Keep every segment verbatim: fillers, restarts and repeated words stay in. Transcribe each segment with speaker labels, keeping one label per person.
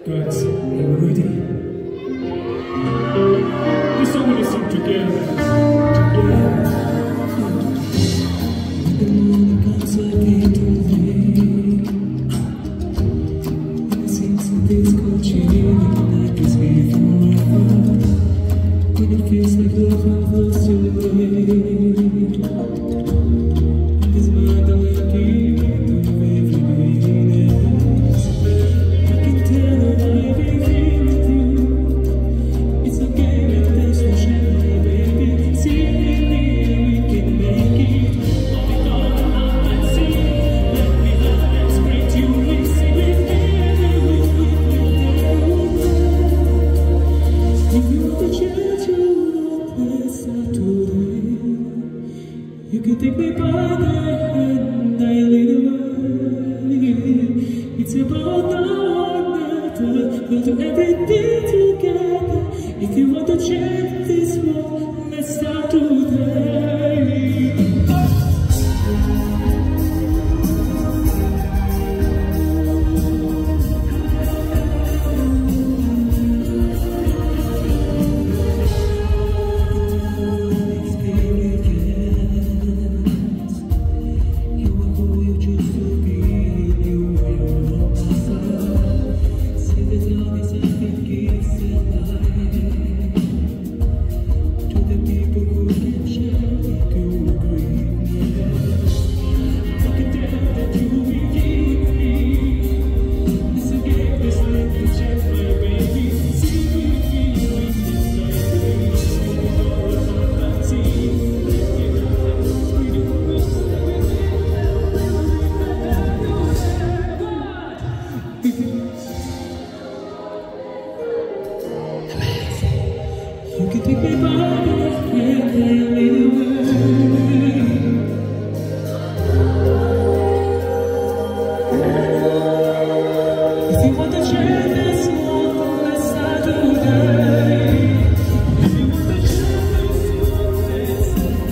Speaker 1: Guys, are you ready? This song we're gonna sing together. Together. The morning comes again to me. And it seems that this cold chilling like it's here forever. When it feels like love has lost your way. This mind that will keep me through every day. I can tell that I've been feeling you. It's okay, but there's no shame, my baby. See me, we can make it. All the time I see. Let me love and spring to receive it. If you want to change your place today, you can take me by the hand, I lead the way. It's about now or never, we'll do everything together. If you want to change this world, let's start today. You can take me by the hand and lead the way. If you want to change this world, let's start today. If you want to change this world, let's start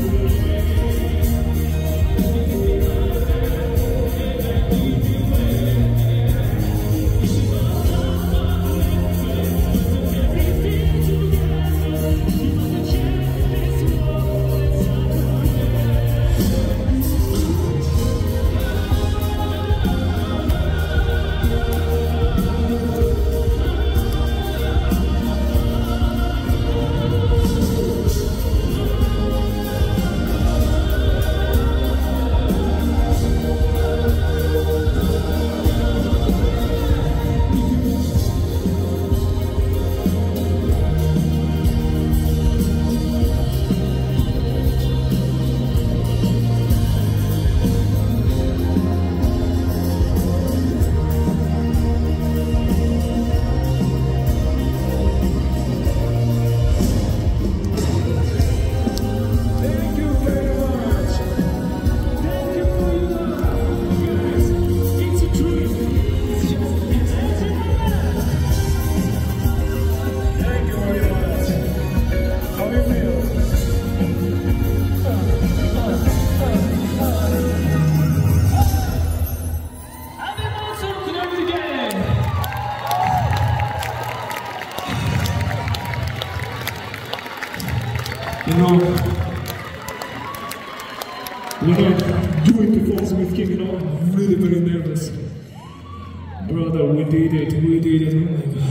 Speaker 1: You know, when I do it performance with King, you know, I'm really very nervous. Brother, we did it, we did it, oh my God.